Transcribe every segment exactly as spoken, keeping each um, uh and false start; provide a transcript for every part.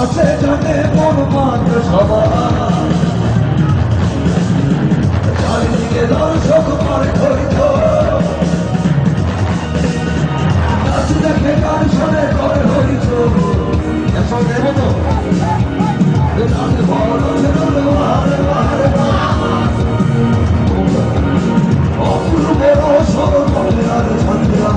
আছে জানে মন মাত্র সবার চারিদিকে দর্শক মারে ধরিত নাচ দেখে গান শোনে করে হইত এখন দেব তো গান বড় ছিল হারে হারে অপূর্ব রসর মনে আর সন্ধ্যা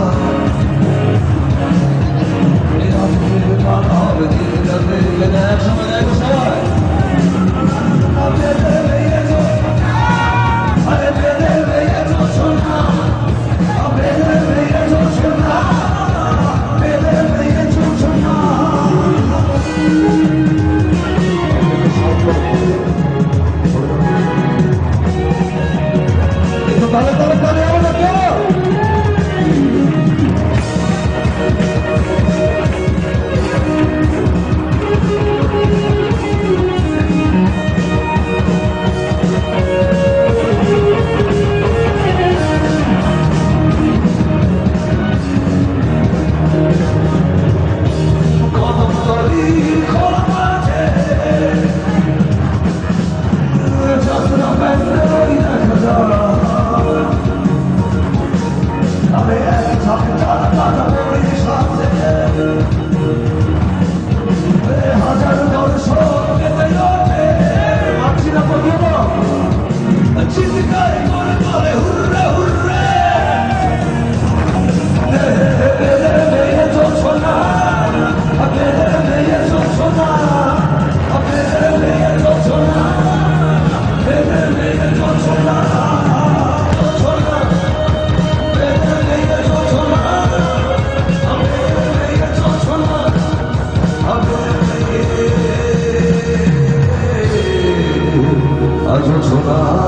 Dale, dale, dale, ahora qué. I don't know.